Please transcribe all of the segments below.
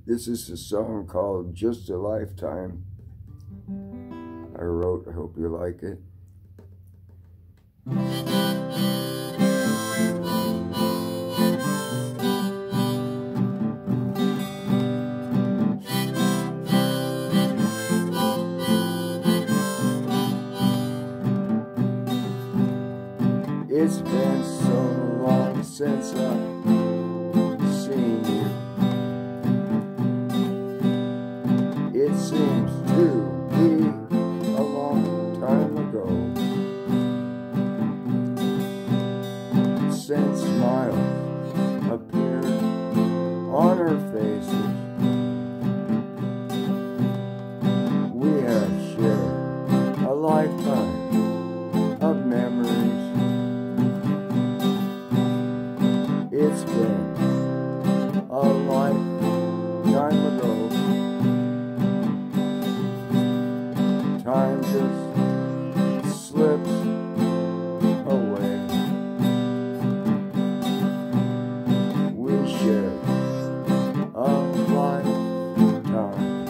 This is a song called Just a Lifetime. I wrote, I hope you like it. It's been so long since I've seen you. It seems to be a long time ago since smiles appeared on our faces. We have shared a lifetime of memories. It's been a lifetime ago. Time just slips away. We shared a lifetime.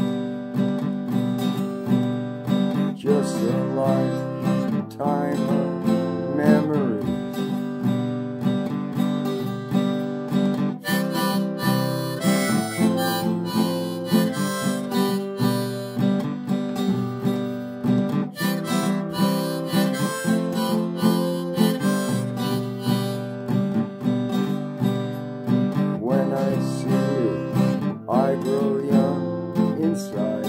Just a lifetime of memories. When I see you, I grow young inside.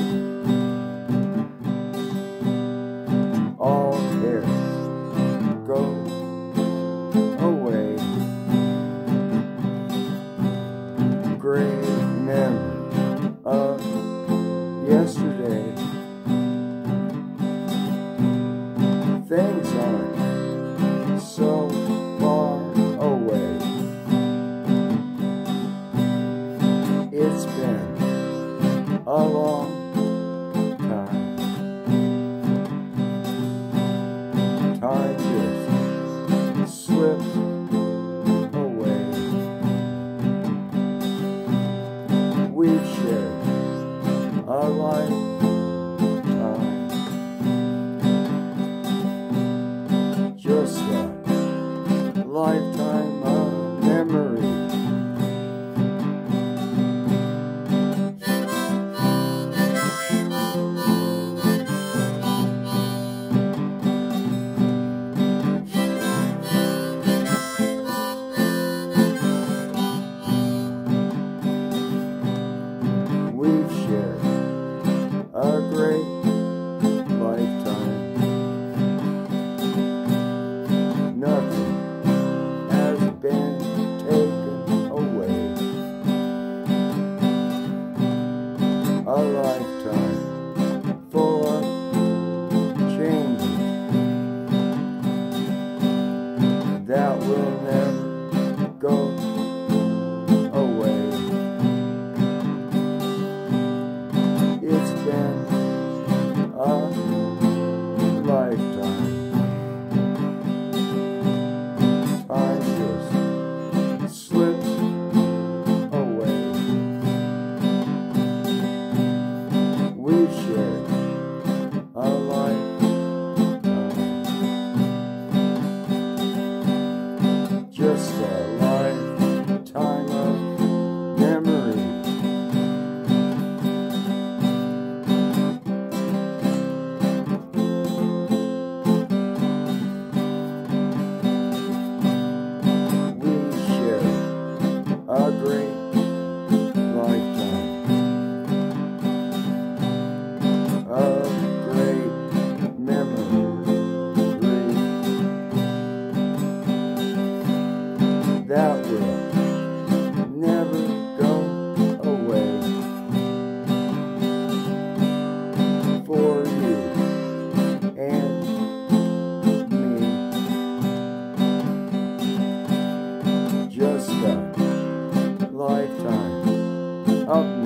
All cares go away. Great memory of yesterday. Things aren't so far away. It's been a long time. Time just slips away. We've shared a lifetime. Just a lifetime of memories. We've shared a great lifetime. Nothing has been taken away. A lifetime full of changes that will never go away. It's been a lifetime. Time just slips away. We've shared a lifetime. Just a lifetime of memories. A great lifetime of great memories that will never go away. For you and me, just a lifetime of